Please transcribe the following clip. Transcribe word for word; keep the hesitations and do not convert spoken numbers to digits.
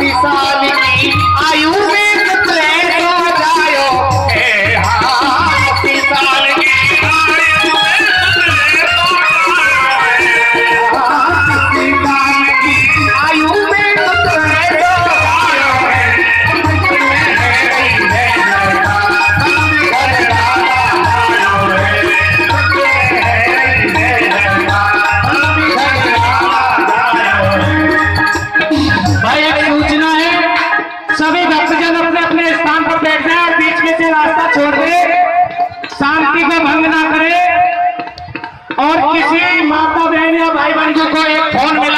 अस्सी साल की आयु में कितने तो जायो ए हाँ अस्सी साल की आयु में कितने तो अस्सी साल की आयु में कितने तो जायो भाई एक सूचना है, सभी भक्तजन अपने अपने स्थान पर बैठ जाए और बीच में से रास्ता छोड़ दे, शांति को भंग ना करे। और किसी माता बहन या भाई बंधु को एक फोन मिला